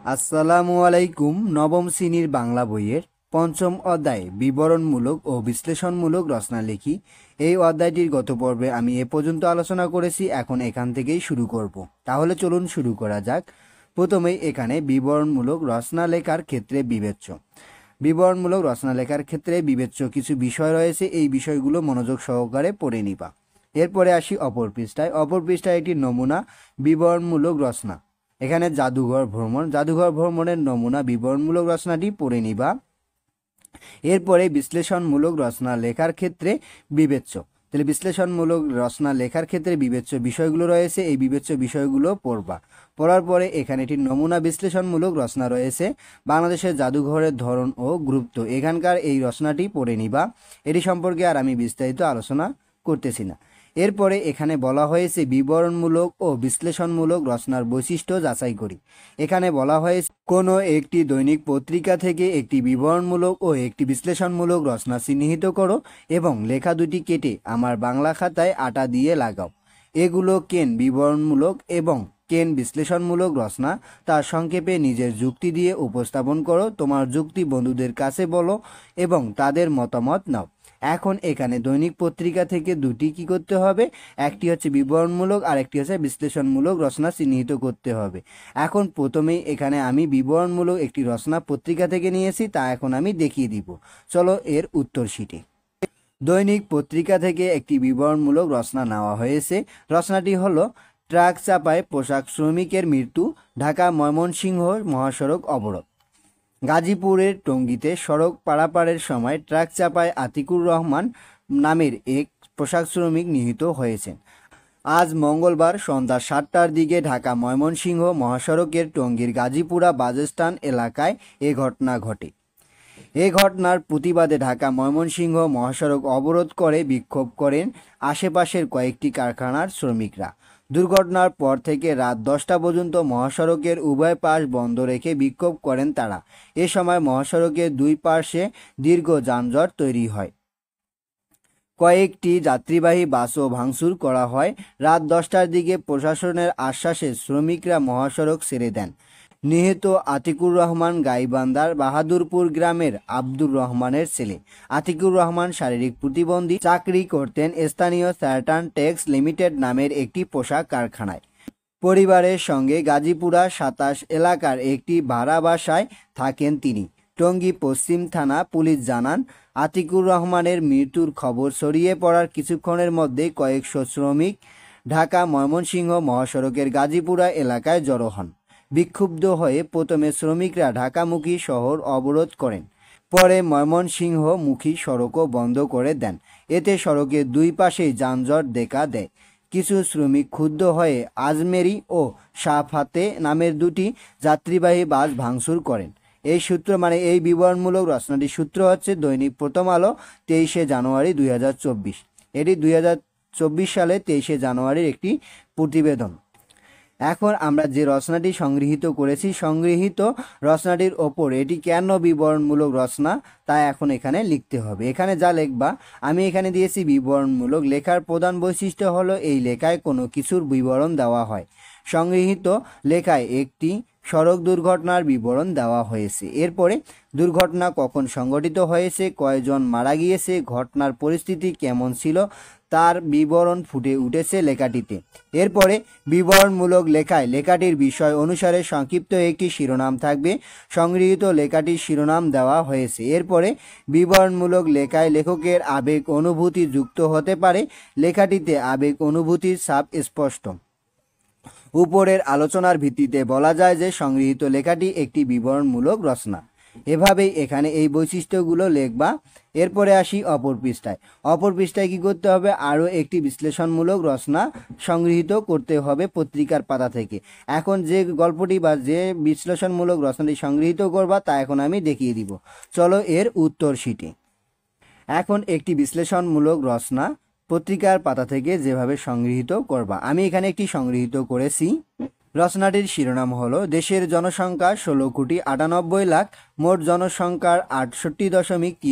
আসসালামু আলাইকুম। নবম শ্রেণীর বাংলা বইয়ের পঞ্চম অধ্যায় বিবরণমূলক ও বিশ্লেষণমূলক রচনালেখি। এই অধ্যায়টির গত পর্বে আমি এ পর্যন্ত আলোচনা করেছি, এখন এখান থেকেই শুরু করব। তাহলে চলুন শুরু করা যাক। প্রথমেই এখানে বিবরণমূলক রচনা লেখার ক্ষেত্রে বিবরণমূলক রচনা লেখার ক্ষেত্রে বিবেচ্য কিছু বিষয় রয়েছে, এই বিষয়গুলো মনোযোগ সহকারে পড়ে নিবা। এরপরে আসি অপর পৃষ্ঠায় একটি নমুনা বিবরণমূলক রচনা। এখানে জাদুঘর ভ্রমণের নমুনা বিবরণমূলক রচনাটি পড়ে নিবা। এরপরে বিশ্লেষণমূলক রচনা লেখার ক্ষেত্রে বিবেচ্য, তাহলে বিশ্লেষণমূলক রচনা লেখার ক্ষেত্রে বিবেচ্য বিষয়গুলো রয়েছে, এই বিবেচ্য বিষয়গুলো পড়বা। পড়ার পরে এখানে একটি নমুনা বিশ্লেষণমূলক রচনা রয়েছে, বাংলাদেশের জাদুঘরের ধরন ও গুরুত্ব। এখানকার এই রচনাটি পড়ে নিবা। এটি সম্পর্কে আর আমি বিস্তারিত আলোচনা করতেছি না। এরপরে এখানে বলা হয়েছে বিবরণমূলক ও বিশ্লেষণমূলক রচনার বৈশিষ্ট্য যাচাই করি। এখানে বলা হয়েছে কোনো একটি দৈনিক পত্রিকা থেকে একটি বিবরণমূলক ও একটি বিশ্লেষণমূলক রচনা চিহ্নিত করো এবং লেখা দুটি কেটে আমার বাংলা খাতায় আটা দিয়ে লাগাও। এগুলো কেন বিবরণমূলক এবং কেন বিশ্লেষণমূলক রচনা তার সংক্ষেপে নিজের যুক্তি দিয়ে উপস্থাপন করো। তোমার যুক্তি বন্ধুদের কাছে বলো এবং তাদের মতামত নাও। এখন এখানে দৈনিক পত্রিকা থেকে দুটি কি করতে হবে, একটি হচ্ছে বিবরণমূলক আর একটি হচ্ছে বিশ্লেষণমূলক রচনা চিহ্নিত করতে হবে। এখন প্রথমেই এখানে আমি বিবরণমূলক একটি রচনা পত্রিকা থেকে নিয়েছি, তা এখন আমি দেখিয়ে দিব। চলো এর উত্তর শিটে। দৈনিক পত্রিকা থেকে একটি বিবরণমূলক রচনা নেওয়া হয়েছে। রচনাটি হলো ট্রাক চাপায় পোশাক শ্রমিকের মৃত্যু, ঢাকা ময়মনসিংহ মহাসড়ক অবরোধ। গাজীপুরের টঙ্গীতে সড়ক পারাপারের সময় ট্রাক চাপায় আতিকুর রহমান নামের এক পোশাক শ্রমিক নিহত হয়েছেন। আজ মঙ্গলবার সন্ধ্যা 7টার দিকে ঢাকা ময়মনসিংহ মহাসড়কের টঙ্গীর গাজীপুরা বাসস্ট্যান্ড এলাকায় এ ঘটনা ঘটে। এ ঘটনার প্রতিবাদে ঢাকা ময়মনসিংহ মহাসড়ক অবরোধ করে বিক্ষোভ করেন আশেপাশের কয়েকটি কারখানার শ্রমিকরা। দুর্ঘটনার পর থেকে রাত 10টা পর্যন্ত মহাসড়কের উভয় পাশ বন্ধ রেখে বিক্ষোভ করেন তারা। এ সময় মহাসড়কের দুই পাশে দীর্ঘ যানজট তৈরি হয়। কয়েকটি যাত্রীবাহী বাসও ভাঙচুর করা হয়। রাত 10টার দিকে প্রশাসনের আশ্বাসে শ্রমিকরা মহাসড়ক ছেড়ে দেন। নিহত আতিকুর রহমান গাইবান্ধার বাহাদুরপুর গ্রামের আব্দুর রহমানের ছেলে। আতিকুর রহমান শারীরিক প্রতিবন্ধী, চাকরি করতেন স্থানীয় স্যাটার্ন টেক্স লিমিটেড নামের একটি পোশাক কারখানায়। পরিবারের সঙ্গে গাজীপুরা 27 এলাকার একটি ভাড়া বাসায় থাকেন তিনি। টঙ্গী পশ্চিম থানা পুলিশ জানান, আতিকুর রহমানের মৃত্যুর খবর ছড়িয়ে পড়ার কিছুক্ষণের মধ্যে কয়েকশো শ্রমিক ঢাকা ময়মনসিংহ মহাসড়কের গাজীপুরা এলাকায় জড়ো হন। বিক্ষুব্ধ হয়ে প্রথমে শ্রমিকরা ঢাকামুখী শহর অবরোধ করেন, পরে ময়মনসিংহমুখী সড়কও বন্ধ করে দেন। এতে সড়কের দুই পাশেই যানজট দেখা দেয়। কিছু শ্রমিক ক্ষুব্ধ হয়ে আজমেরি ও সাফাতে নামের দুটি যাত্রীবাহী বাস ভাঙচুর করেন। এই সূত্র এই বিবরণমূলক রচনাটির সূত্র হচ্ছে দৈনিক প্রথম আলো, 23শে জানুয়ারি 2024। এটি 2024 সালে 23শে জানুয়ারির একটি প্রতিবেদন। এখন আমরা যে রচনাটি সংগৃহীত করেছি, সংগৃহীত রচনাটির ওপর এটি কেন বিবরণমূলক রচনা তা এখন এখানে লিখতে হবে। এখানে যা লিখবা, আমি এখানে দিয়েছি বিবরণমূলক। লেখার প্রধান বৈশিষ্ট্য হলো এই লেখায় কোনো কিছুর বিবরণ দেওয়া হয়। সংগৃহীত লেখায় একটি সড়ক দুর্ঘটনার বিবরণ দেওয়া হয়েছে। এরপরে দুর্ঘটনা কখন সংঘটিত হয়েছে, কয়জন মারা গিয়েছে, ঘটনার পরিস্থিতি কেমন ছিল তার বিবরণ ফুটে উঠেছে লেখাটিতে। এরপরে বিবরণমূলক লেখায় লেখাটির বিষয় অনুসারে সংক্ষিপ্ত একটি শিরোনাম থাকবে। সংগৃহীত লেখাটির শিরোনাম দেওয়া হয়েছে। এরপরে বিবরণমূলক লেখায় লেখকের আবেগ অনুভূতি যুক্ত হতে পারে। লেখাটিতে আবেগ অনুভূতির ছাপ স্পষ্ট। উপরের আলোচনার ভিত্তিতে বলা যায় যে সংগৃহীত লেখাটি একটি বিবরণমূলক রচনা। এভাবেই এখানে এই বৈশিষ্ট্যগুলো লিখবা। এরপরে আসি অপর পৃষ্ঠায় কি করতে হবে, আরও একটি বিশ্লেষণমূলক রচনা সংগৃহীত করতে হবে পত্রিকার পাতা থেকে। এখন যে গল্পটি বা যে বিশ্লেষণমূলক রচনাটি সংগৃহীত করবা তা এখন আমি দেখিয়ে দিব। চলো এর উত্তর শিটে। এখন একটি বিশ্লেষণমূলক রচনা পত্রিকার পাতা থেকে যেভাবে সংগৃহীত করবা, আমি এখানে একটি সংগৃহীত করেছি। রচনাটির শিরোনাম হলো দেশের জনসংখ্যা 16,98,00,000, মোট জনসংখ্যার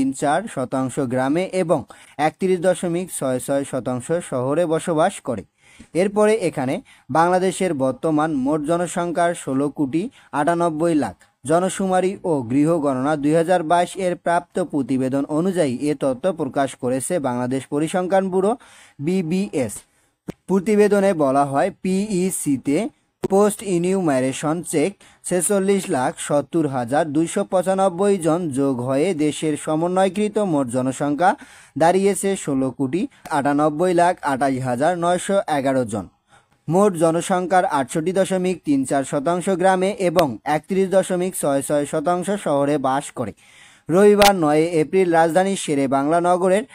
68.34% গ্রামে এবং 31.66% শহরে বসবাস করে। এরপরে এখানে বাংলাদেশের বর্তমান মোট জনসংখ্যার 16,98,00,000 জনশুমারি ও গৃহ গণনা 2022 এর প্রাপ্ত প্রতিবেদন অনুযায়ী এ তথ্য প্রকাশ করেছে বাংলাদেশ পরিসংখ্যান ব্যুরো বিবিএস। প্রতিবেদনে বলা হয় পিইসিতে পোস্ট ইনিউমারেশন চেক 46,70,295 জন যোগ হয়ে দেশের সমন্বয়কৃত মোট জনসংখ্যা দাঁড়িয়েছে 16,98,28,911 জন। মোট জনসংখ্যার 68.34% গ্রামে এবং 31.66% শহরে বাস করে। রবিবার 9 এপ্রিল রাজধানীর শেরে বাংলা নগরের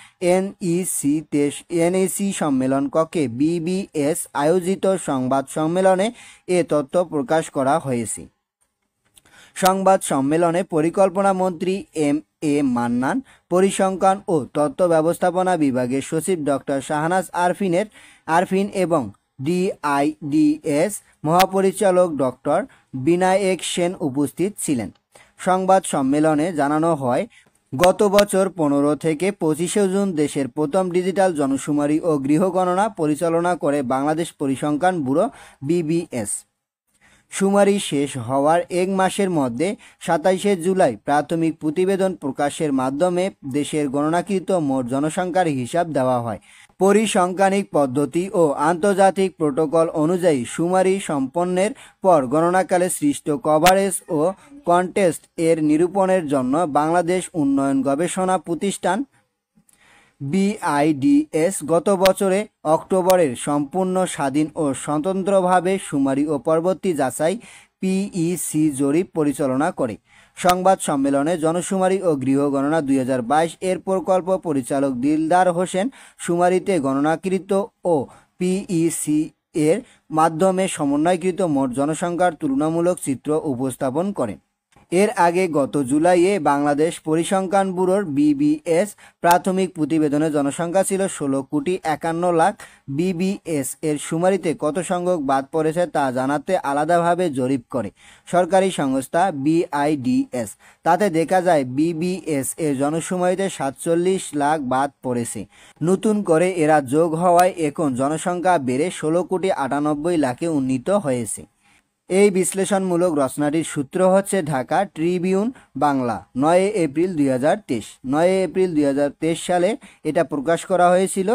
এনএসি সম্মেলন কক্ষে বিবিএস আয়োজিত সংবাদ সম্মেলনে এ তথ্য প্রকাশ করা হয়েছে। সংবাদ সম্মেলনে পরিকল্পনা মন্ত্রী এম এ মান্নান, পরিসংখ্যান ও তথ্য ব্যবস্থাপনা বিভাগের সচিব ডক্টর শাহনাজ আরফিন এবং ডিআইডিএস মহাপরিচালক ডক্টর বিনায়েক সেন উপস্থিত ছিলেন। সংবাদ সম্মেলনে জানানো হয়, গত বছর 15 থেকে 25 জুন দেশের প্রথম ডিজিটাল জনশুমারি ও গৃহ গণনা পরিচালনা করে বাংলাদেশ পরিসংখ্যান ব্যুরো বিবিএস। শুমারি শেষ হওয়ার এক মাসের মধ্যে 27 জুলাই প্রাথমিক প্রতিবেদন প্রকাশের মাধ্যমে দেশের গণনাকৃত মোট জনসংখ্যার হিসাব দেওয়া হয়। পরিসংখ্যানিক পদ্ধতি ও আন্তর্জাতিক প্রোটোকল অনুযায়ী শুমারি সম্পন্নের পর গণনাকালে সৃষ্ট কভারেজ ও কন্টেস্ট এর নিরূপণের জন্য বাংলাদেশ উন্নয়ন গবেষণা প্রতিষ্ঠান বিআইডিএস গত বছরে অক্টোবরের সম্পূর্ণ স্বাধীন ও স্বতন্ত্রভাবে শুমারি ও পরবর্তী যাচাই পিইসি জরিপ পরিচালনা করে। সংবাদ সম্মেলনে জনশুমারি ও গৃহ গণনা 2022 এর প্রকল্প পরিচালক দিলদার হোসেন শুমারিতে গণনাকৃত ও পিইসি এর মাধ্যমে সমন্বয়কৃত মোট জনসংখ্যার তুলনামূলক চিত্র উপস্থাপন করেন। এর আগে গত জুলাইয়ে বাংলাদেশ পরিসংখ্যান ব্যুরোর বিবিএস প্রাথমিক প্রতিবেদনে জনসংখ্যা ছিল 16,51,00,000। বিবিএস এর শুমারিতে কত সংখ্যক বাদ পড়েছে তা জানাতে আলাদাভাবে জরিপ করে সরকারি সংস্থা বিআইডিএস। তাতে দেখা যায় বিবিএস এর জনশুমারিতে 47 লাখ বাদ পড়েছে। নতুন করে এরা যোগ হওয়ায় এখন জনসংখ্যা বেড়ে 16,98,00,000-এ উন্নীত হয়েছে। এই বিশ্লেষণমূলক রচনাটির সূত্র হচ্ছে Dhaka tribune Bangla, 9 April 2023। 9 April 2023 সালে এটা প্রকাশ করা হয়েছিল।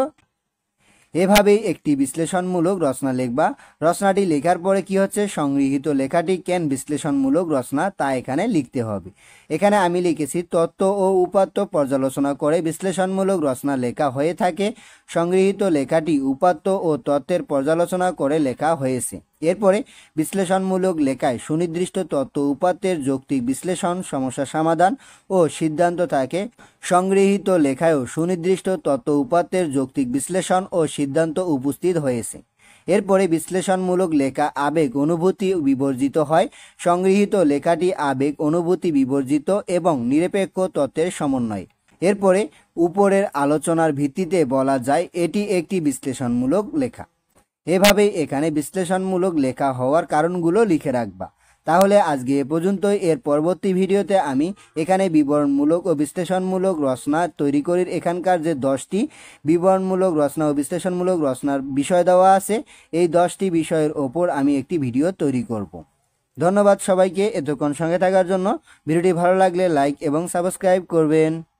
এভাবেই একটি বিশ্লেষণমূলক রচনা লিখবা। রচনাটি লেখার পরে কি হচ্ছে, সংগৃহীত লেখাটি কেন বিশ্লেষণমূলক রচনা তা এখানে লিখতে হবে। এখানে আমি লিখেছি তথ্য ও উপাত্ত পর্যালোচনা করে বিশ্লেষণমূলক রচনা লেখা হয়ে থাকে। সংগৃহীত লেখাটি উপাত্ত ও তথ্যের পর্যালোচনা করে লেখা হয়েছে। এরপরে বিশ্লেষণমূলক লেখায় সুনির্দিষ্ট তথ্য উপাত্তের যৌক্তিক বিশ্লেষণ, সমস্যা সমাধান ও সিদ্ধান্ত থাকে। সংগৃহীত লেখায়ও সুনির্দিষ্ট তথ্য উপাত্তের যৌক্তিক বিশ্লেষণ ও সিদ্ধান্ত উপস্থিত হয়েছে। এরপরে বিশ্লেষণমূলক লেখা আবেগ অনুভূতি বিবর্জিত হয়। সংগৃহীত লেখাটি আবেগ অনুভূতি বিবর্জিত এবং নিরপেক্ষ তথ্যের সমন্বয়। এরপরে উপরের আলোচনার ভিত্তিতে বলা যায় এটি একটি বিশ্লেষণমূলক লেখা। এভাবেই এখানে বিশ্লেষণমূলক লেখা হওয়ার কারণগুলো লিখে রাখবা। তাহলে আজকে এ পর্যন্তই। এর পরবর্তী ভিডিওতে আমি এখানে বিবরণমূলক ও বিশ্লেষণমূলক রচনা তৈরি করি। এখানকার যে 10টি বিবরণমূলক রচনা ও বিশ্লেষণমূলক রচনার বিষয় দেওয়া আছে, এই 10টি বিষয়ের ওপর আমি একটি ভিডিও তৈরি করব। ধন্যবাদ সবাইকে এতক্ষণ সঙ্গে থাকার জন্য। ভিডিওটি ভালো লাগলে লাইক এবং সাবস্ক্রাইব করবেন।